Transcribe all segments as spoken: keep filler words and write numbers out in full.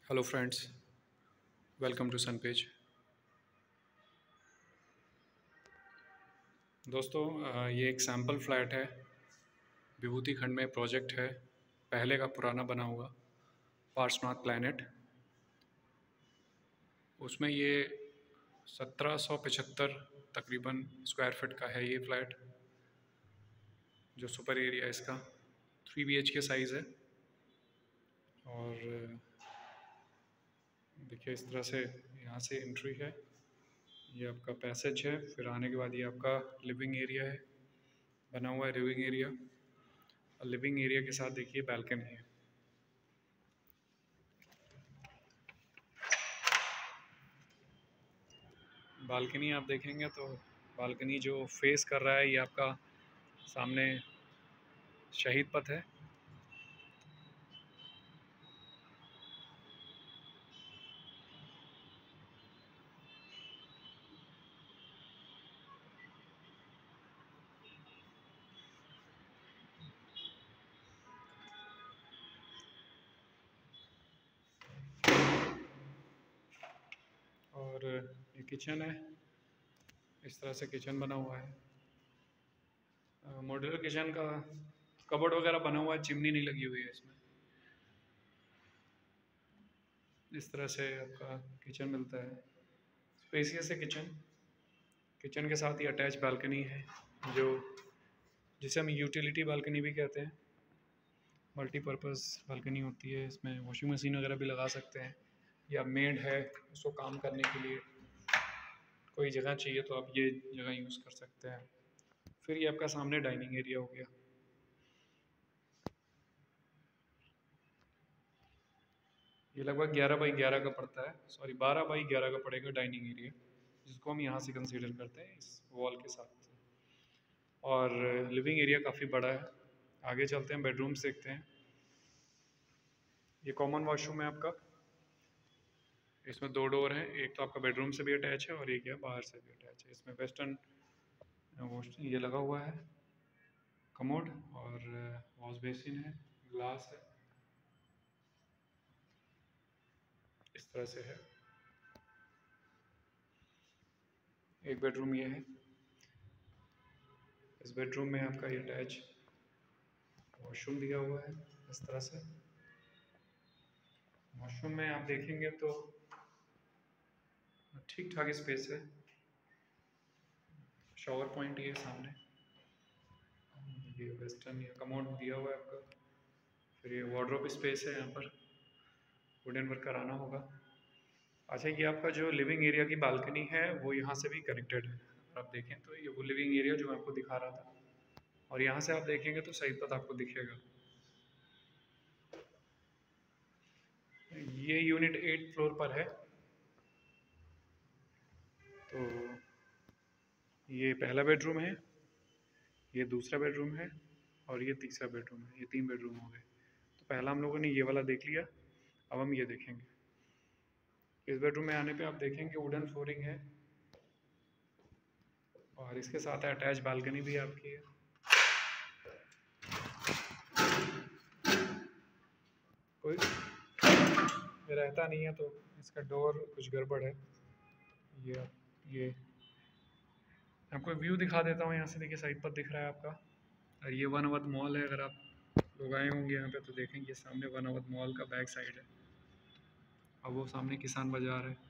Hello friends, welcome to sun page. दोस्तों, अ, ये एक सैम्पल फ्लैट है। विभूति खंड में प्रोजेक्ट है, पहले का पुराना बना हुआ पार्श्वनाथ प्लैनेट। उसमें ये सत्रह सौ पचहत्तर तकरीबन स्क्वायर फीट का है ये फ्लैट, जो सुपर एरिया इसका three B H K size है। और देखिए इस तरह से यहाँ से एंट्री है, ये आपका पैसेज है। फिर आने के बाद ये आपका लिविंग एरिया है, बना हुआ है लिविंग एरिया। और लिविंग एरिया के साथ देखिए बैल्कनी है। बालकनी आप देखेंगे तो बालकनी जो फेस कर रहा है ये आपका सामने शहीद पथ है। और ये किचन है, इस तरह से किचन बना हुआ है। मॉड्यूलर किचन का कबर्ड वगैरह बना हुआ है, चिमनी नहीं लगी हुई है इसमें। इस तरह से आपका किचन मिलता है, स्पेसियस है किचन। किचन के साथ ही अटैच बालकनी है, जो जिसे हम यूटिलिटी बालकनी भी कहते हैं। मल्टीपर्पज़ बालकनी होती है, इसमें वॉशिंग मशीन वगैरह भी लगा सकते हैं, या मेड है उसको काम करने के लिए कोई जगह चाहिए तो आप ये जगह यूज़ कर सकते हैं। फिर ये आपका सामने डाइनिंग एरिया हो गया। ये लगभग ग्यारह बाई ग्यारह का पड़ता है, सॉरी बारह बाई ग्यारह का पड़ेगा डाइनिंग एरिया, जिसको हम यहाँ से कंसीडर करते हैं इस वॉल के साथ। और लिविंग एरिया काफ़ी बड़ा है। आगे चलते हैं, बेडरूम्स देखते हैं। ये कॉमन वॉशरूम है आपका, इसमें दो डोर हैं, एक तो आपका बेडरूम से भी अटैच है और एक है बाहर से भी अटैच है। इसमें वेस्टर्न ये लगा हुआ है कमोड, और वॉश बेसिन है, ग्लास है, इस तरह से है। एक बेडरूम ये है, इस बेडरूम में आपका ये अटैच वॉशरूम दिया हुआ है इस तरह से। वॉशरूम में आप देखेंगे तो ठीक ठाक स्पेस है। शॉवर पॉइंट ये सामने, ये वेस्टर्न ये कमोड दिया हुआ है आपका। फिर ये वार्डरोब स्पेस है, यहाँ पर वुडन वर्क कराना होगा। अच्छा, ये आपका जो लिविंग एरिया की बालकनी है वो यहाँ से भी कनेक्टेड है। अगर आप देखें तो ये वो लिविंग एरिया जो मैं आपको दिखा रहा था, और यहाँ से आप देखेंगे तो सही पथ आपको दिखेगा। ये यूनिट एट फ्लोर पर है। तो ये पहला बेडरूम है, ये दूसरा बेडरूम है, और ये तीसरा बेडरूम है। ये तीन बेडरूम हो गए। तो पहला हम लोगों ने ये वाला देख लिया, अब हम ये देखेंगे। इस बेडरूम में आने पे आप देखेंगे वुडन फ्लोरिंग है, और इसके साथ अटैच बालकनी भी आपकी है। कोई रहता नहीं है तो इसका डोर कुछ गड़बड़ है। ये ये आपको व्यू दिखा देता हूँ यहाँ से। देखिए साइड पर दिख रहा है आपका, और ये वन अवध मॉल है। अगर आप लोग आए होंगे यहाँ पे तो देखेंगे सामने वन अवध मॉल का बैक साइड है, और वो सामने किसान बाजार है।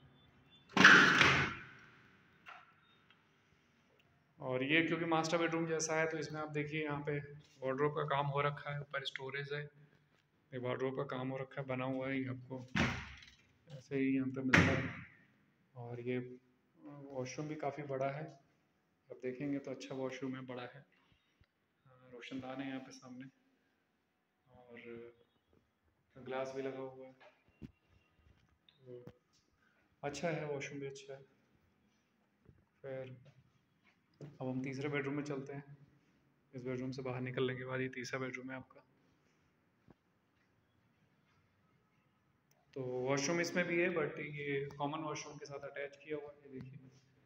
और ये क्योंकि मास्टर बेडरूम जैसा है तो इसमें आप देखिए यहाँ पे वार्डरोब का काम हो रखा है, ऊपर स्टोरेज है, ये वार्डरोब का काम हो रखा है, बना हुआ है। ये आपको ऐसे ही यहाँ पे मिलता है। और ये वॉशरूम भी काफ़ी बड़ा है, आप देखेंगे तो अच्छा वॉशरूम है, बड़ा है। रोशनदान है यहाँ पे सामने, और ग्लास भी लगा हुआ है। तो अच्छा है, वॉशरूम भी अच्छा है। फिर अब हम तीसरे बेडरूम में चलते हैं। इस बेडरूम से बाहर निकलने के बाद ये तीसरा बेडरूम है आपका। तो वॉशरूम इसमें भी है, बट ये कॉमन वॉशरूम के साथ अटैच किया हुआ है, ये देखिए।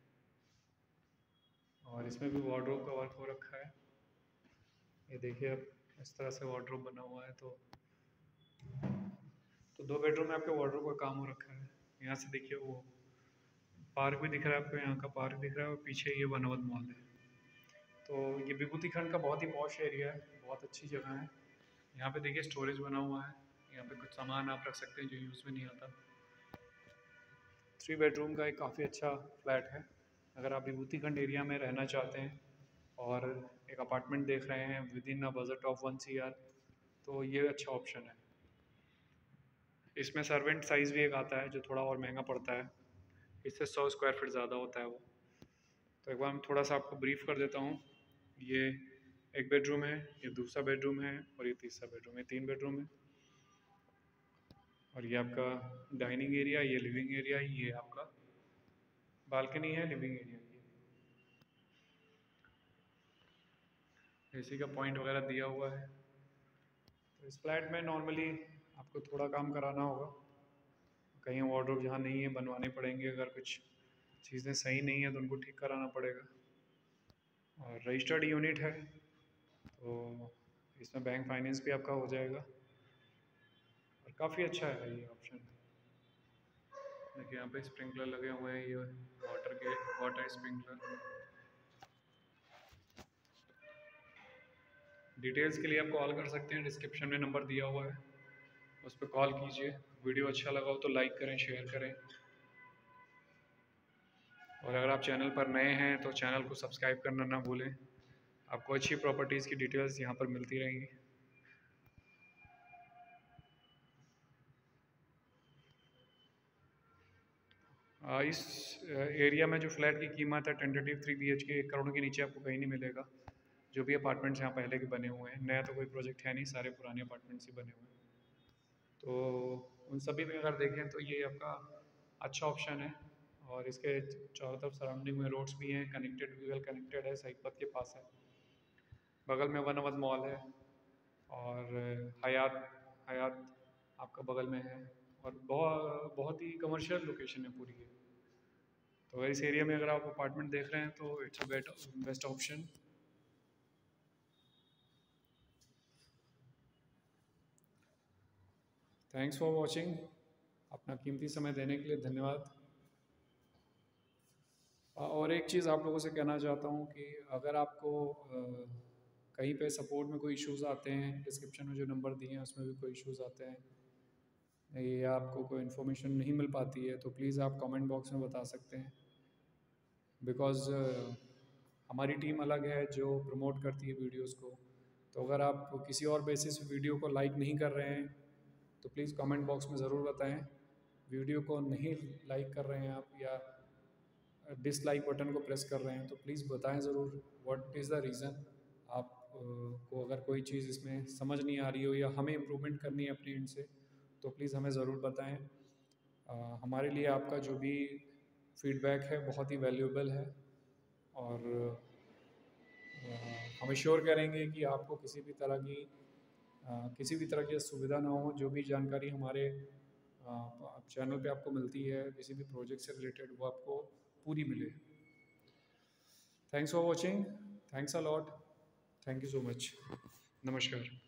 और इसमें भी वार्डरोब का वर्क हो रखा है, ये देखिए। अब इस तरह से वार्डरोब बना हुआ है। तो तो दो बेडरूम में आपके वार्डरोब का काम हो रखा है। यहाँ से देखिए वो पार्क भी दिख रहा है आपको, यहाँ का पार्क दिख रहा है और पीछे ये वनवत मॉल है। तो ये विभूति खंड का बहुत ही पॉश एरिया है, बहुत अच्छी जगह है। यहाँ पे देखिए स्टोरेज बना हुआ है, यहाँ पे कुछ सामान आप रख सकते हैं जो यूज़ में नहीं आता। थ्री बेडरूम का एक काफ़ी अच्छा फ्लैट है। अगर आप विभूति खंड एरिया में रहना चाहते हैं और एक अपार्टमेंट देख रहे हैं within a budget of one C R, तो ये अच्छा ऑप्शन है। इसमें सर्वेंट साइज़ भी एक आता है जो थोड़ा और महंगा पड़ता है, इससे सौ स्क्वायर फीट ज़्यादा होता है वो। तो एक बार मैं थोड़ा सा आपको ब्रीफ कर देता हूँ। ये एक बेडरूम है, ये दूसरा बेडरूम है और ये तीसरा बेडरूम है, तीन बेडरूम है। और ये आपका डाइनिंग एरिया, ये लिविंग एरिया, ये आपका बालकनी है, लिविंग एरिया ये एसी का पॉइंट वगैरह दिया हुआ है। तो इस फ्लैट में नॉर्मली आपको थोड़ा काम कराना होगा, कहीं वार्डरोब जहाँ नहीं है बनवाने पड़ेंगे, अगर कुछ चीज़ें सही नहीं है तो उनको ठीक कराना पड़ेगा। और रजिस्टर्ड यूनिट है तो इसमें बैंक फाइनेंस भी आपका हो जाएगा और काफ़ी अच्छा है ये ऑप्शन। देखिए यहाँ पे स्प्रिंकलर लगे हुए हैं, ये वाटर के वाटर स्प्रिंकलर। डिटेल्स के लिए आप कॉल कर सकते हैं, डिस्क्रिप्शन में नंबर दिया हुआ है, उस पर कॉल कीजिए। वीडियो अच्छा लगा हो तो लाइक करें, शेयर करें और अगर आप चैनल पर नए हैं तो चैनल को सब्सक्राइब करना ना भूलें। आपको अच्छी प्रॉपर्टीज़ की डिटेल्स यहाँ पर मिलती रहेंगी। इस एरिया में जो फ्लैट की कीमत है टेंटेटिव थ्री बी एच के एक करोड़ के नीचे आपको कहीं नहीं मिलेगा। जो भी अपार्टमेंट्स यहाँ पहले के बने हुए हैं, नया तो कोई प्रोजेक्ट है नहीं, सारे पुराने अपार्टमेंट्स ही बने हुए हैं। तो उन सभी में अगर देखें तो ये आपका अच्छा ऑप्शन है और इसके चारों तरफ सराउंडिंग में रोड्स भी हैं, कनेक्टेड भी वेल कनेक्टेड है, सहीपत के पास है, बगल में वनवत मॉल है और हयात हयात आपका बगल में है और बहुत बहुत ही कमर्शियल लोकेशन है पूरी है। तो इस एरिया में अगर आप अपार्टमेंट देख रहे हैं तो it's a bet best option. Thanks for watching. अपना कीमती समय देने के लिए धन्यवाद। और एक चीज़ आप लोगों से कहना चाहता हूँ कि अगर आपको कहीं पे सपोर्ट में कोई इश्यूज़ आते हैं, डिस्क्रिप्शन में जो नंबर दिए हैं उसमें भी कोई इश्यूज़ आते हैं या आपको कोई इन्फॉर्मेशन नहीं मिल पाती है तो प्लीज़ आप कमेंट बॉक्स में बता सकते हैं। बिकॉज़ हमारी टीम अलग है जो प्रमोट करती है वीडियोज़ को, तो अगर आप किसी और बेसिस वीडियो को लाइक नहीं कर रहे हैं तो प्लीज़ कमेंट बॉक्स में ज़रूर बताएं। वीडियो को नहीं लाइक कर रहे हैं आप या डिसलाइक बटन को प्रेस कर रहे हैं तो प्लीज़ बताएं ज़रूर व्हाट इज़ द रीज़न। आप को अगर कोई चीज़ इसमें समझ नहीं आ रही हो या हमें इम्प्रूवमेंट करनी है अपनी एंड से तो प्लीज़ हमें ज़रूर बताएं। आ, हमारे लिए आपका जो भी फीडबैक है बहुत ही वैल्यूएबल है और आ, हम श्योर करेंगे कि आपको किसी भी तरह की आ, किसी भी तरह की सुविधा ना हो। जो भी जानकारी हमारे चैनल पे आपको मिलती है किसी भी प्रोजेक्ट से रिलेटेड वो आपको पूरी मिले। Thanks for watching, thanks a lot, thank you so much, नमस्कार।